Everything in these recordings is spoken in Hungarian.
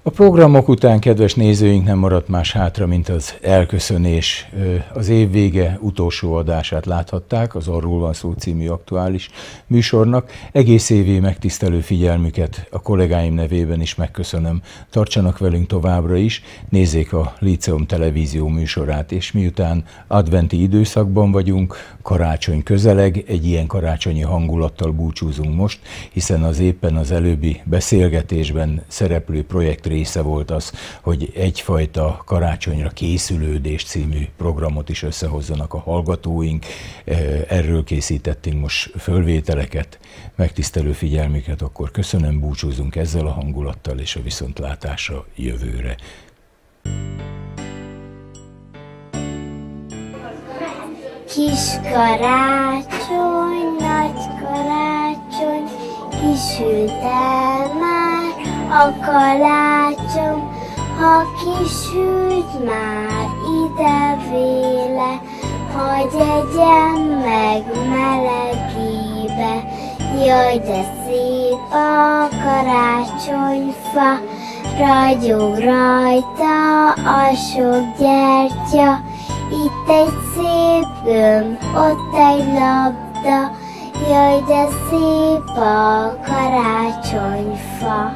A programok után, kedves nézőink, nem maradt más hátra, mint az elköszönés. Az év vége utolsó adását láthatták, az Arról van szó című aktuális műsornak. Egész évi megtisztelő figyelmüket a kollégáim nevében is megköszönöm. Tartsanak velünk továbbra is, nézzék a Líceum televízió műsorát, és miután adventi időszakban vagyunk, karácsony közeleg, egy ilyen karácsonyi hangulattal búcsúzunk most, hiszen az éppen az előbbi beszélgetésben szereplő projekt része volt az, hogy egyfajta karácsonyra készülődés című programot is összehozzanak a hallgatóink. Erről készítettünk most fölvételeket, megtisztelő figyelmüket, akkor köszönöm, búcsúzunk ezzel a hangulattal, és a viszontlátásra jövőre. Kis karácsony, nagy karácsony, kisült el már a kalácsom, ha kisült már ide véle, hagy egyen meg melegébe. Jaj, de szép a karácsonyfa, ragyog rajta a sok gyertya, itt egy szép gömb, ott egy labda, jaj, de szép a karácsonyfa.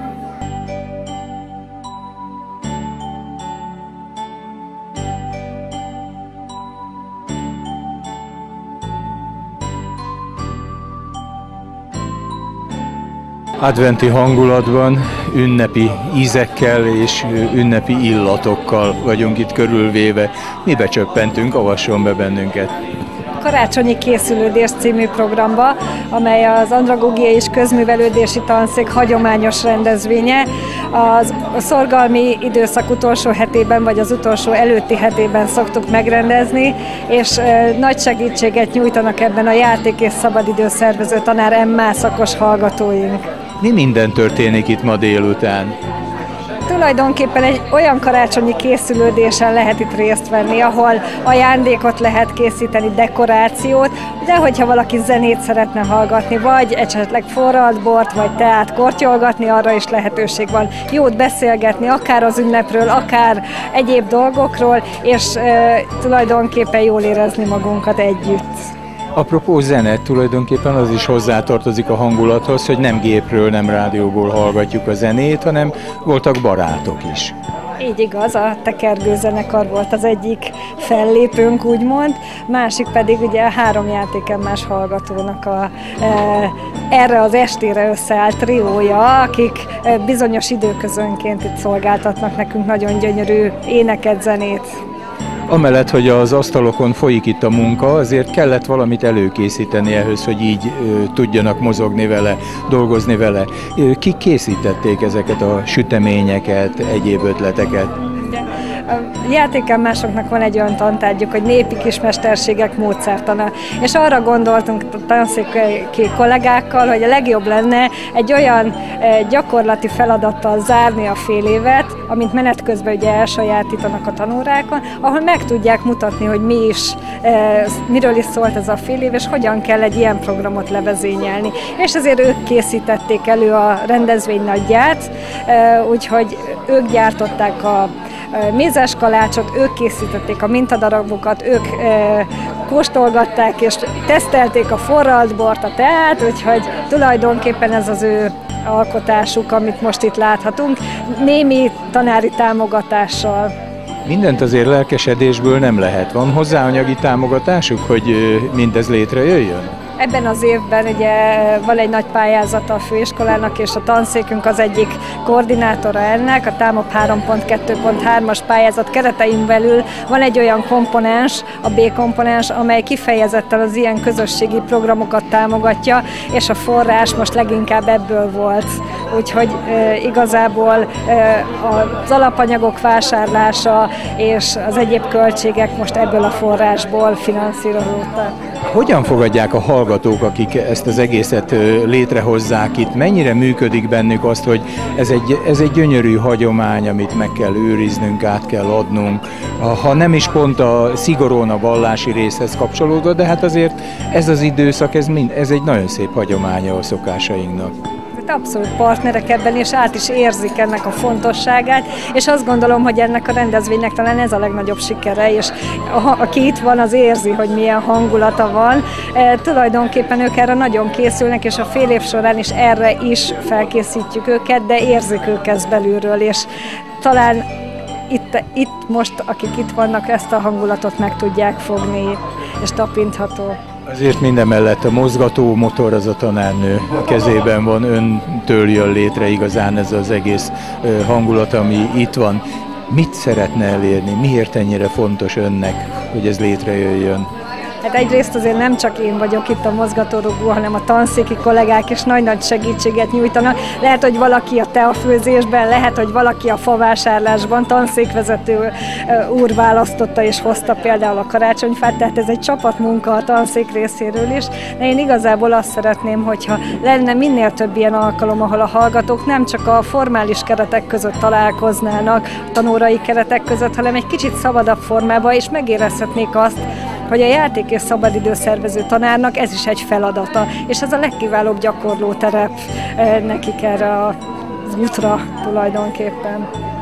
Adventi hangulatban, ünnepi ízekkel és ünnepi illatokkal vagyunk itt körülvéve. Mi becsöppentünk, avasson be bennünket! Karácsonyi készülődés című programba, amely az Andragógiai és Közművelődési Tanszék hagyományos rendezvénye. A szorgalmi időszak utolsó hetében, vagy az utolsó előtti hetében szoktuk megrendezni, és nagy segítséget nyújtanak ebben a játék- és szabadidőszervező tanár MA szakos hallgatóink. Mi minden történik itt ma délután? Tulajdonképpen egy olyan karácsonyi készülődésen lehet itt részt venni, ahol ajándékot lehet készíteni, dekorációt, de hogyha valaki zenét szeretne hallgatni, vagy esetleg forralt bort, vagy teát kortyolgatni, arra is lehetőség van. Jót beszélgetni, akár az ünnepről, akár egyéb dolgokról, és tulajdonképpen jól érezni magunkat együtt. Apropó zene, tulajdonképpen az is hozzátartozik a hangulathoz, hogy nem gépről, nem rádióból hallgatjuk a zenét, hanem voltak barátok is. Így igaz, a Tekergő zenekar volt az egyik fellépőnk, úgymond, másik pedig ugye a 3 játékemmás hallgatónak erre az estére összeállt triója, akik bizonyos időközönként itt szolgáltatnak nekünk nagyon gyönyörű éneket, zenét. Amellett, hogy az asztalokon folyik itt a munka, azért kellett valamit előkészíteni ehhez, hogy így tudjanak mozogni vele, dolgozni vele. Kik készítették ezeket a süteményeket, egyéb ötleteket? A játékemmásoknak van egy olyan tantárgyuk, hogy népi kismesterségek módszertana, és arra gondoltunk a tanszéki kollégákkal, hogy a legjobb lenne egy olyan gyakorlati feladattal zárni a fél évet, amit menet közben ugye elsajátítanak a tanórákon, ahol meg tudják mutatni, hogy miről is szólt ez a fél év, és hogyan kell egy ilyen programot levezényelni. És ezért ők készítették elő a rendezvény nagyját, úgyhogy ők gyártották a mézes kalácsot, ők készítették a mintadarabokat, ők kóstolgatták és tesztelték a forralt bort, a teát, úgyhogy tulajdonképpen ez az ő alkotásuk, amit most itt láthatunk, némi tanári támogatással. Mindent azért lelkesedésből nem lehet. Van hozzá anyagi támogatásuk, hogy mindez létrejöjjön? Ebben az évben ugye van egy nagy pályázata a főiskolának, és a tanszékünk az egyik koordinátora ennek, a TÁMOP 3.2.3-as pályázat keretein belül van egy olyan komponens, a B komponens, amely kifejezetten az ilyen közösségi programokat támogatja, és a forrás most leginkább ebből volt. Úgyhogy igazából az alapanyagok vásárlása és az egyéb költségek most ebből a forrásból finanszírozódtak. Hogyan fogadják a hallgatók, akik ezt az egészet létrehozzák itt? Mennyire működik bennük azt, hogy ez egy gyönyörű hagyomány, amit meg kell őriznünk, át kell adnunk, ha nem is pont szigorúan a vallási részhez kapcsolódva, de hát azért ez az időszak, ez egy nagyon szép hagyománya a szokásainknak. abszolút partnerek ebben, és át is érzik ennek a fontosságát, és azt gondolom, hogy ennek a rendezvénynek talán ez a legnagyobb sikere, és aki itt van, az érzi, hogy milyen hangulata van. Tulajdonképpen ők erre nagyon készülnek, és a fél év során is erre is felkészítjük őket, de érzik ők ezt belülről, és talán itt most, akik itt vannak, ezt a hangulatot meg tudják fogni, és tapintható. Azért mindemellett a mozgató motor az a tanárnő kezében van, öntől jön létre igazán ez az egész hangulat, ami itt van. Mit szeretne elérni? Miért ennyire fontos önnek, hogy ez létrejöjjön? Hát egyrészt azért nem csak én vagyok itt a mozgatórugó, hanem a tanszéki kollégák is nagy-nagy segítséget nyújtanak. Lehet, hogy valaki a teafőzésben, lehet, hogy valaki a favásárlásban, tanszékvezető úr választotta és hozta például a karácsonyfát, tehát ez egy csapatmunka a tanszék részéről is. De én igazából azt szeretném, hogyha lenne minél több ilyen alkalom, ahol a hallgatók nem csak a formális keretek között találkoznának, tanórai keretek között, hanem egy kicsit szabadabb formában, és megérezhetnék azt, hogy a játék és szabadidőszervező tanárnak ez is egy feladata, és ez a legkiválóbb gyakorlóterep nekik erre az útra tulajdonképpen.